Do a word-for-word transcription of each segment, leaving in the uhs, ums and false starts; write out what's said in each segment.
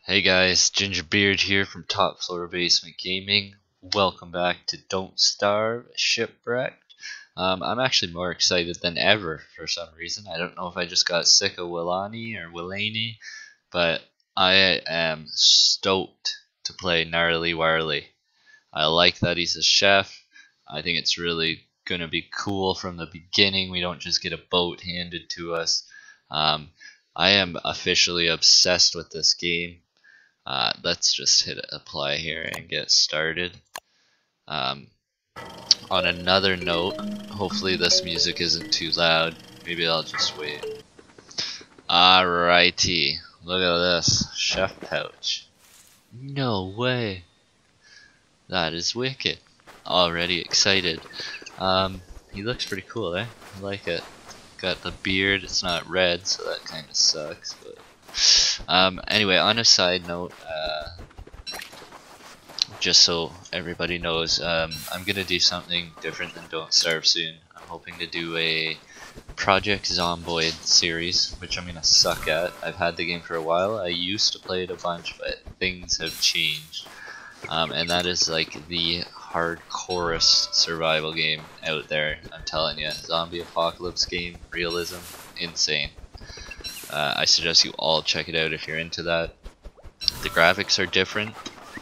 Hey guys, Gingerbeard here from TopFloorBasementGaming. Welcome back to Don't Starve Shipwrecked. Um, I'm actually more excited than ever for some reason. I don't know if I just got sick of Willani or Willaney, but I am stoked to play Gnarly Warly. I like that he's a chef. I think it's really gonna be cool from the beginning. We don't just get a boat handed to us. Um, I am officially obsessed with this game. Uh, let's just hit apply here and get started. Um, on another note, hopefully this music isn't too loud. Maybe I'll just wait. Alrighty, look at this. Chef pouch. No way. That is wicked. Already excited. Um, he looks pretty cool, eh? I like it. Got the beard, it's not red, so that kind of sucks, but Um, anyway, on a side note, uh, just so everybody knows, um, I'm gonna do something different than Don't Starve soon. I'm hoping to do a Project Zomboid series, which I'm gonna suck at. I've had the game for a while. I used to play it a bunch, but things have changed. Um, and that is like the hardcorest survival game out there. I'm telling you, zombie apocalypse game, realism, insane. Uh, I suggest you all check it out if you're into that. The graphics are different,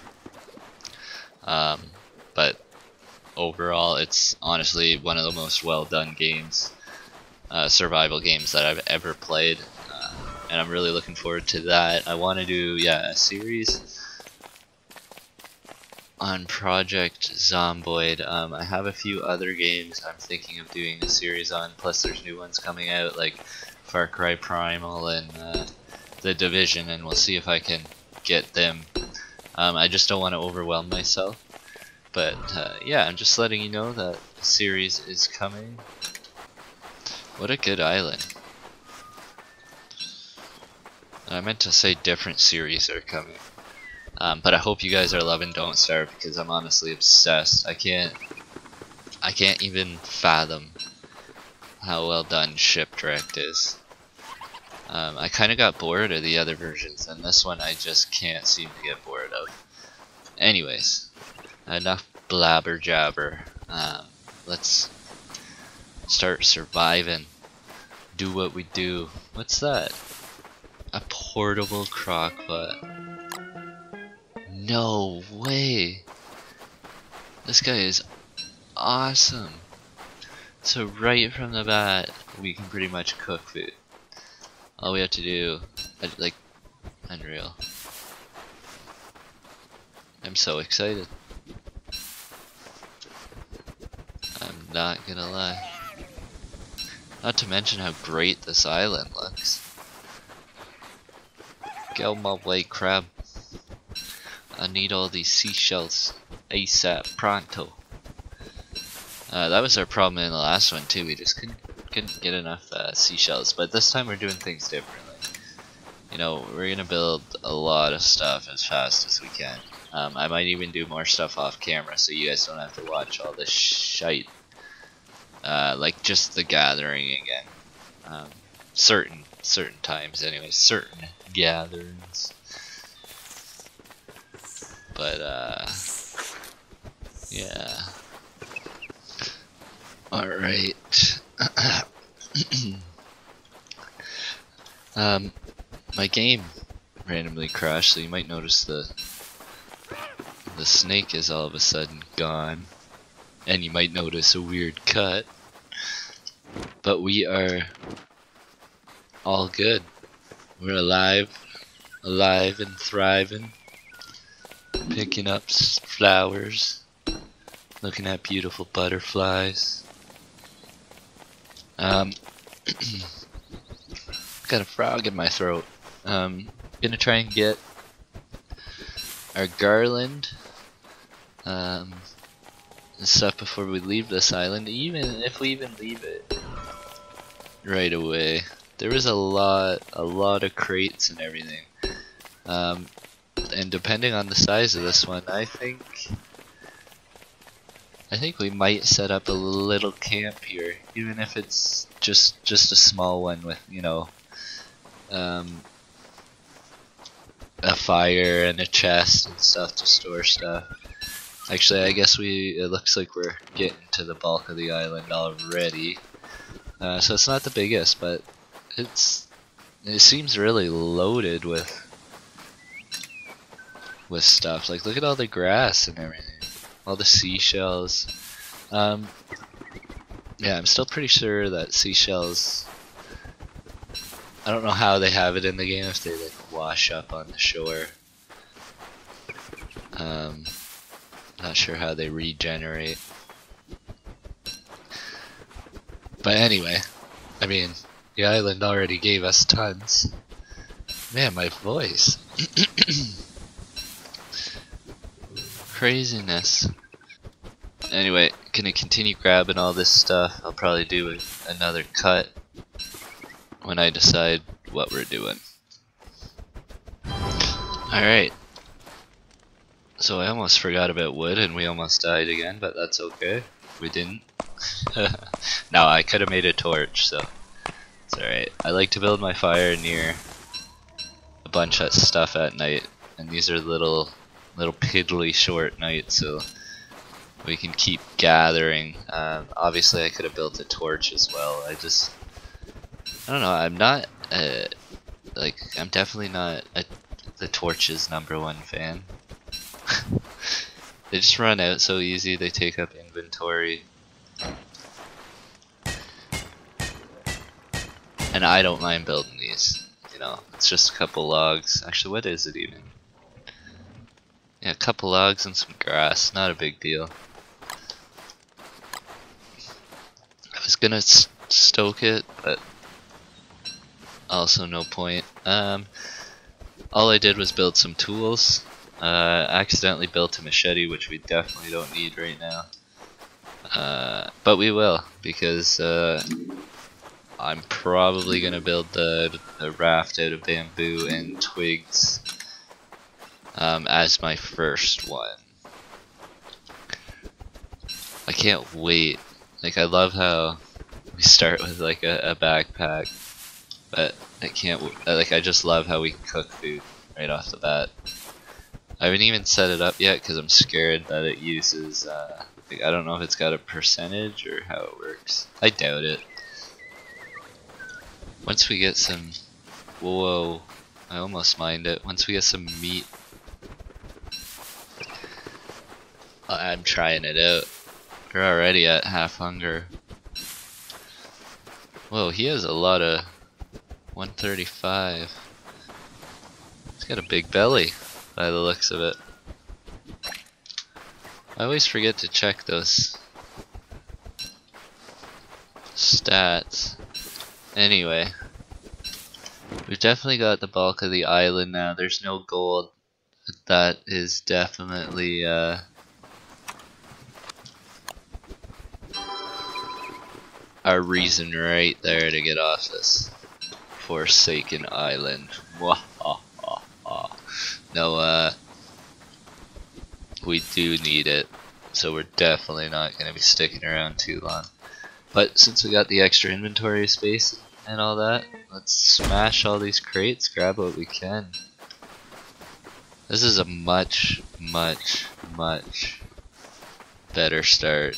um, but overall it's honestly one of the most well done games, uh, survival games that I've ever played, uh, and I'm really looking forward to that. I want to do yeah a series on Project Zomboid. Um, I have a few other games I'm thinking of doing a series on, plus there's new ones coming out like Far Cry Primal and uh, The Division, and we'll see if I can get them. Um, I just don't want to overwhelm myself, but uh, yeah, I'm just letting you know that the series is coming. What a good island. I meant to say different series are coming, um, but I hope you guys are loving Don't Starve because I'm honestly obsessed. I can't, I can't even fathom how well done Shipwrecked is. Um, I kind of got bored of the other versions, and this one I just can't seem to get bored of. Anyways, enough blabber jabber. Um, let's start surviving. Do what we do. What's that? A portable crockpot. No way! This guy is awesome. So right from the bat, we can pretty much cook food. All we have to do, like, unreal. I'm so excited. I'm not gonna lie. Not to mention how great this island looks. Get out my way, crab. I need all these seashells ASAP, pronto. Uh, that was our problem in the last one too. We just couldn't couldn't get enough uh, seashells. But this time we're doing things differently. You know, we're gonna build a lot of stuff as fast as we can. Um, I might even do more stuff off camera, so you guys don't have to watch all this shite. Uh, like just the gathering again. Um, certain certain times, anyway. Certain gatherings. But uh, yeah. Alright. um, my game randomly crashed, so you might notice the the snake is all of a sudden gone, and you might notice a weird cut. But we are all good. We're alive, alive and thriving, picking up flowers, looking at beautiful butterflies. Um, got a frog in my throat. Um, gonna try and get our garland um, and stuff before we leave this island. Even if we even leave it right away, there was a lot, a lot of crates and everything. Um, and depending on the size of this one, I think. I think we might set up a little camp here, even if it's just just a small one with, you know, um, a fire and a chest and stuff to store stuff. Actually, I guess we, it looks like we're getting to the bulk of the island already. Uh, so it's not the biggest, but it's, it seems really loaded with, with stuff. Like, look at all the grass and everything. All the seashells. Um, yeah, I'm still pretty sure that seashells, I don't know how they have it in the game, if they like wash up on the shore. Um, not sure how they regenerate. But anyway, I mean, the island already gave us tons. Man, my voice. Craziness. Anyway, gonna continue grabbing all this stuff. I'll probably do a, another cut when I decide what we're doing. Alright. So I almost forgot about wood and we almost died again, but that's okay. We didn't. No, I could have made a torch, so it's alright. I like to build my fire near a bunch of stuff at night, and these are little little piddly short nights, so we can keep gathering. Um, obviously I could have built a torch as well. I just, I don't know, I'm not, uh, like, I'm definitely not a, the torch's number one fan. They just run out so easy, they take up inventory. And I don't mind building these, you know, it's just a couple logs. Actually, what is it even? Yeah, a couple logs and some grass, not a big deal. I was gonna st stoke it, but also no point. Um, all I did was build some tools. Uh, accidentally built a machete, which we definitely don't need right now. Uh, but we will, because uh, I'm probably gonna build the, the raft out of bamboo and twigs um, as my first one. I can't wait. Like, I love how we start with like a, a backpack, but I can't. Like, I just love how we can cook food right off the bat. I haven't even set it up yet because I'm scared that it uses. Uh, like, I don't know if it's got a percentage or how it works. I doubt it. Once we get some, whoa, I almost mined it. Once we get some meat, I'm trying it out. We're already at half hunger. Whoa, he has a lot of one thirty-five. He's got a big belly by the looks of it. I always forget to check those stats. Anyway, we've definitely got the bulk of the island now. There's no gold. That is definitely uh, our reason right there to get off this forsaken island. No, uh, we do need it, so we're definitely not going to be sticking around too long. But since we got the extra inventory space and all that, let's smash all these crates, grab what we can. This is a much, much, much better start.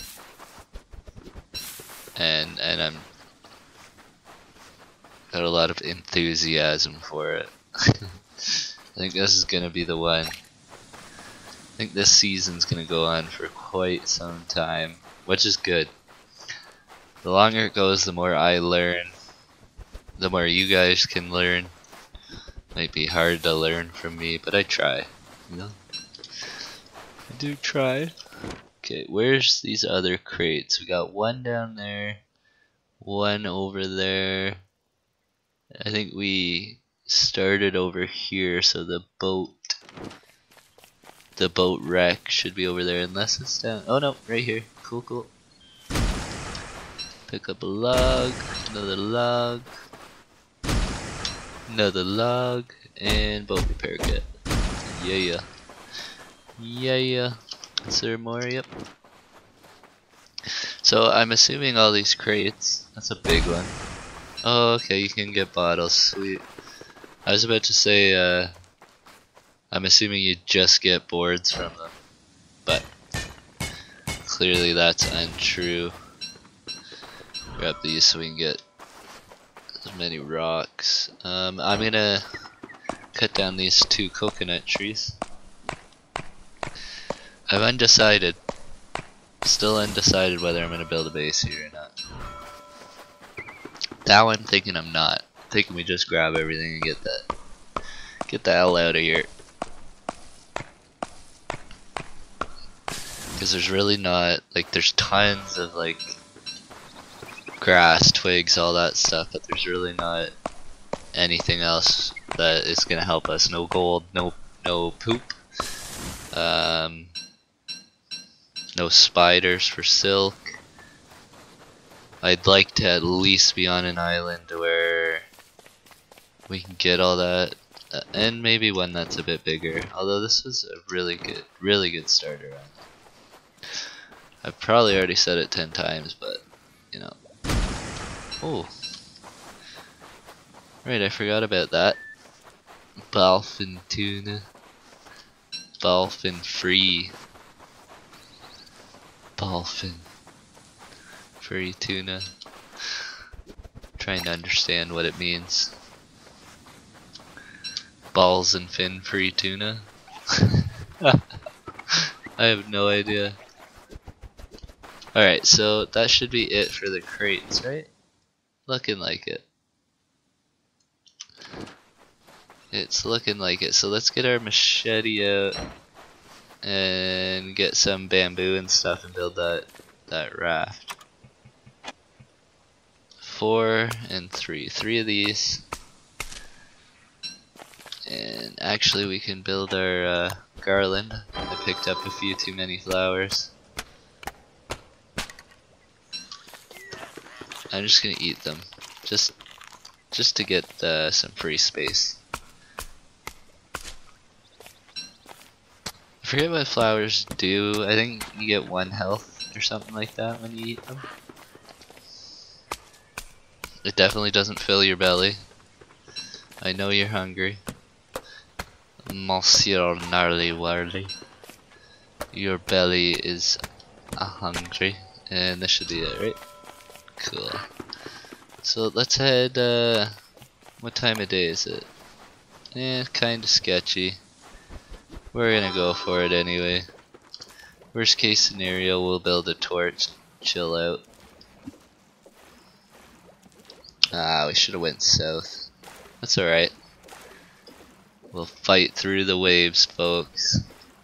And and I'm got a lot of enthusiasm for it. I think this is gonna be the one. I think this season's gonna go on for quite some time, which is good. The longer it goes, the more I learn, the more you guys can learn. Might be hard to learn from me, but I try, you know? I do try. Okay, where's these other crates? We got one down there, one over there. I think we started over here, so the boat, the boat wreck should be over there, unless it's down. Oh no, right here. Cool, cool. Pick up a log, another log, another log, and boat repair kit. Yeah, yeah, yeah, yeah. Is there more? Yep. So I'm assuming all these crates. That's a big one. Oh, okay. You can get bottles. Sweet. I was about to say, uh, I'm assuming you just get boards from them, but clearly that's untrue. Grab these so we can get as many rocks. Um, I'm gonna cut down these two coconut trees. I'm undecided. Still undecided whether I'm gonna build a base here or not. Now I'm thinking I'm not. I'm thinking we just grab everything and get that, get the hell out of here. Because there's really not, like, there's tons of like grass, twigs, all that stuff, but there's really not anything else that is gonna help us. No gold, no no poop, um, no spiders for silk. I'd like to at least be on an island where we can get all that, uh, and maybe one that's a bit bigger. Although this was a really good, really good starter run. I've probably already said it ten times, but you know. Oh, right, I forgot about that. Balfin tuna, Balfin free, Balfin. Free tuna. Trying to understand what it means. Balls and fin free tuna. I have no idea. Alright, so that should be it for the crates, right? Looking like it. It's looking like it. So let's get our machete out and get some bamboo and stuff and build that that raft. Four and three. Three of these. And actually we can build our uh, garland. I picked up a few too many flowers. I'm just gonna eat them. Just just to get uh, some free space. I forget what flowers do. I think you get one health or something like that when you eat them. It definitely doesn't fill your belly. I know you're hungry. Monsieur Gnarly Warly. Your belly is uh, hungry. And this should be it, right? Cool. So let's head, uh, what time of day is it? Eh, kinda sketchy. We're gonna go for it anyway. Worst case scenario, we'll build a torch, chill out. Ah, we should have went south. That's alright. We'll fight through the waves, folks.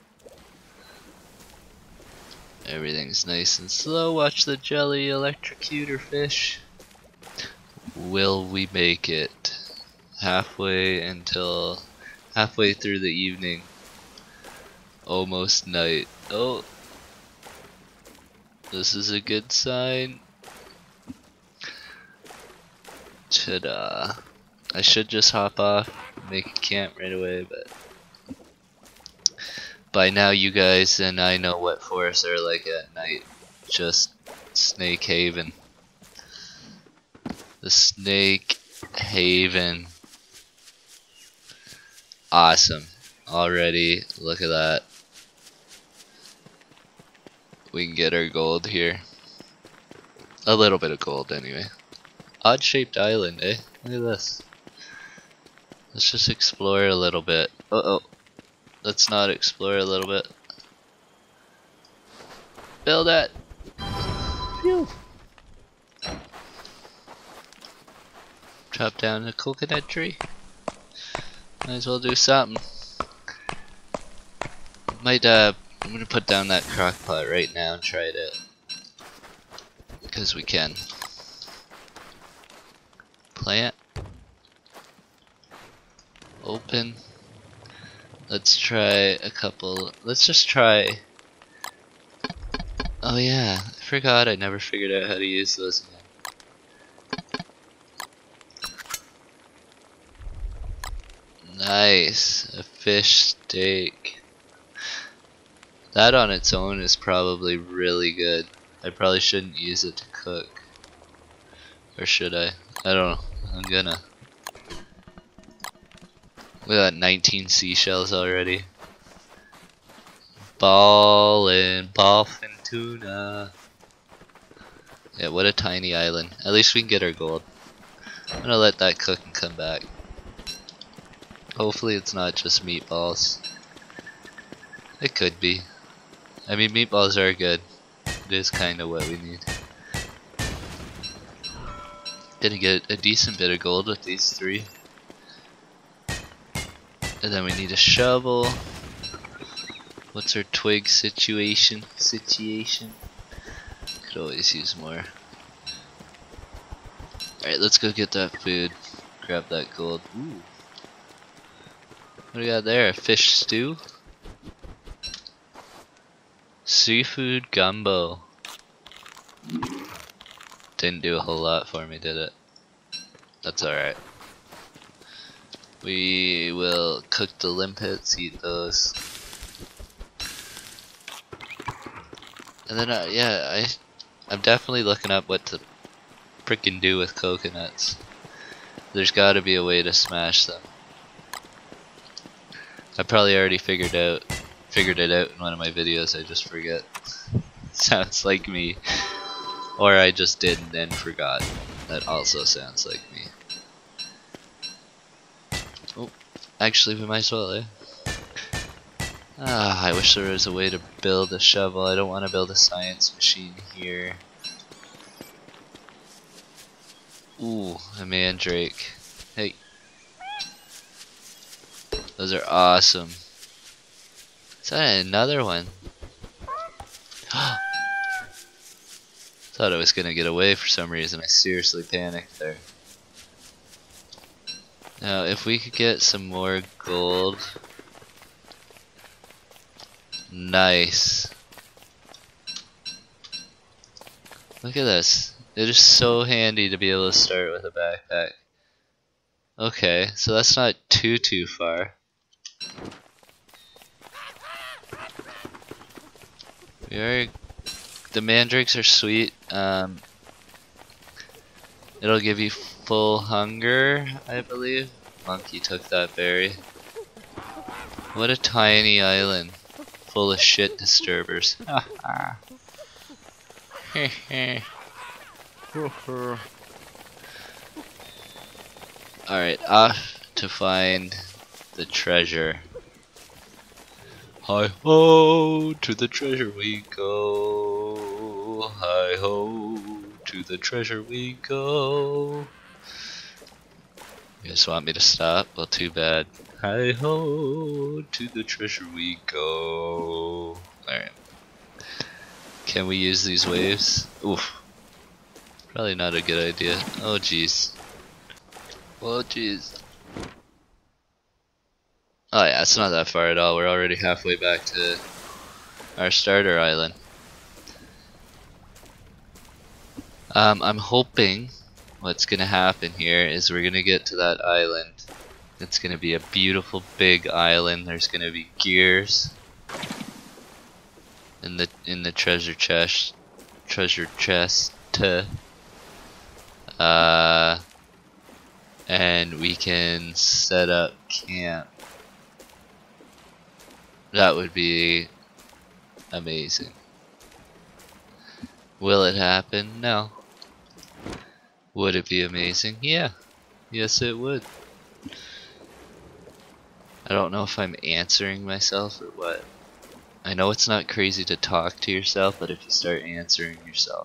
Everything's nice and slow. Watch the jelly electrocutor fish. Will we make it? Halfway until... halfway through the evening. Almost night. Oh. This is a good sign. Should uh I should just hop off and make a camp right away, but by now you guys and I know what forests are like at night. Just Snake Haven. The Snake Haven. Awesome. Already, look at that. We can get our gold here. A little bit of gold anyway. Odd shaped island, eh? Look at this. Let's just explore a little bit. Uh oh. Let's not explore a little bit. Build it! Phew. Chop down a coconut tree. Might as well do something. Might, uh, I'm gonna put down that crock pot right now and try it out. Because we can. Plant. Open. Let's try a couple. Let's just try. Oh yeah, I forgot. I never figured out how to use those again. Nice, a fish steak. That on its own is probably really good. I probably shouldn't use it to cook. Or should I? I don't know. I'm gonna. We got nineteen seashells already. Ballin', boffin' tuna. Yeah, what a tiny island. At least we can get our gold. I'm gonna let that cook and come back. Hopefully it's not just meatballs. It could be. I mean, meatballs are good. It is kinda what we need. Gonna get a decent bit of gold with these three. And then we need a shovel. What's our twig situation? Situation? Could always use more. Alright, let's go get that food. Grab that gold. Ooh. What do we got there? A fish stew? Seafood gumbo. Didn't do a whole lot for me, did it? That's alright. We will cook the limpets, eat those. And then, uh, yeah, I, I'm definitely looking up what to frickin' do with coconuts. There's gotta be a way to smash them. I probably already figured out, figured it out in one of my videos, I just forget. Sounds like me. Or I just did and then forgot. That also sounds like me. Oh, actually we might as well, eh? Ah, I wish there was a way to build a shovel. I don't want to build a science machine here. Ooh, a mandrake. Hey. Those are awesome. Is that another one? Thought I was gonna get away for some reason. I seriously panicked there. Now, if we could get some more gold. Nice. Look at this. It is so handy to be able to start with a backpack. Okay, so that's not too too far. We are, the mandrakes are sweet. Um, it'll give you full hunger, I believe. Monkey took that berry. What a tiny island, full of shit disturbers. Alright, off to find the treasure. Hi ho, to the treasure we go. Hi ho, to the treasure we go. You guys want me to stop? Well, too bad. Hi ho, to the treasure we go. Alright. Can we use these waves? Oof. Probably not a good idea. Oh jeez. Oh jeez. Oh yeah, it's not that far at all. We're already halfway back to our starter island. Um, I'm hoping what's gonna happen here is we're gonna get to that island. It's gonna be a beautiful big island. There's gonna be gears in the in the treasure chest. Treasure chest. Uh, and we can set up camp. That would be amazing. Will it happen? No. Would it be amazing? Yeah. Yes, it would. I don't know if I'm answering myself or what. I know it's not crazy to talk to yourself, but if you start answering yourself,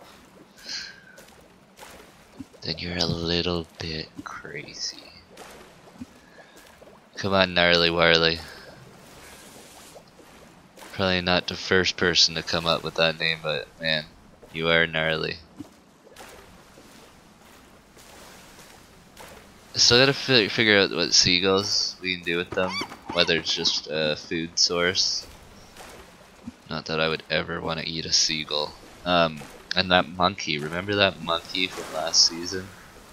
then you're a little bit crazy. Come on, Gnarly Warly. Probably not the first person to come up with that name, but man, you are gnarly. I still gotta fi figure out what seagulls we can do with them, whether it's just a food source. Not that I would ever want to eat a seagull. Um, and that monkey, remember that monkey from last season?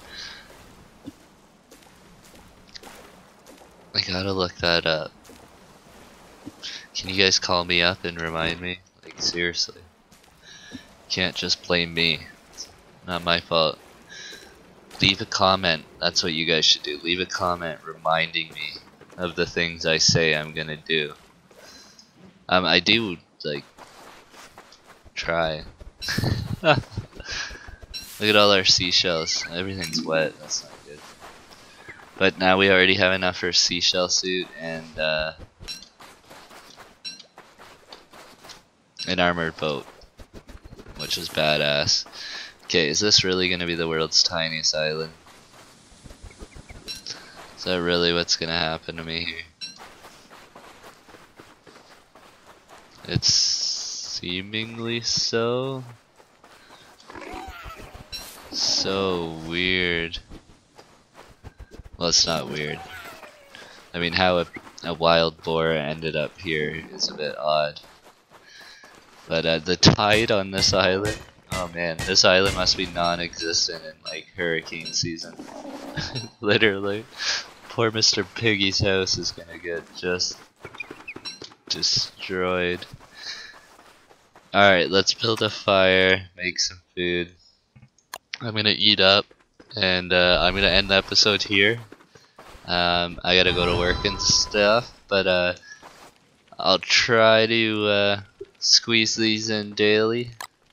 I gotta look that up. Can you guys call me up and remind me? Like, seriously. Can't just blame me. It's not my fault. Leave a comment. That's what you guys should do. Leave a comment reminding me of the things I say I'm gonna do. Um, I do like try. Look at all our seashells. Everything's wet. That's not good. But now we already have enough for a seashell suit and uh, an armored boat, which is badass. Okay, is this really gonna be the world's tiniest island? Is that really what's gonna happen to me here? It's seemingly so. So weird. Well, it's not weird. I mean, how a, a wild boar ended up here is a bit odd. But uh, the tide on this island, oh man, this island must be non-existent in like hurricane season. Literally. Poor Mister Piggy's house is gonna get just destroyed. Alright, let's build a fire, make some food. I'm gonna eat up, and uh, I'm gonna end the episode here. Um, I gotta go to work and stuff, but uh, I'll try to uh, squeeze these in daily.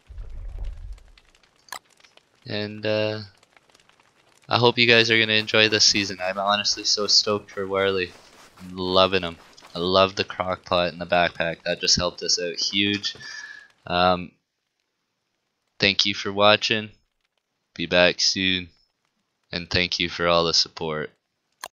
And uh, I hope you guys are gonna enjoy this season. I'm honestly so stoked for Gnarly. I'm loving them. I love the crock pot and the backpack. That just helped us out huge. Um, thank you for watching. Be back soon. And thank you for all the support.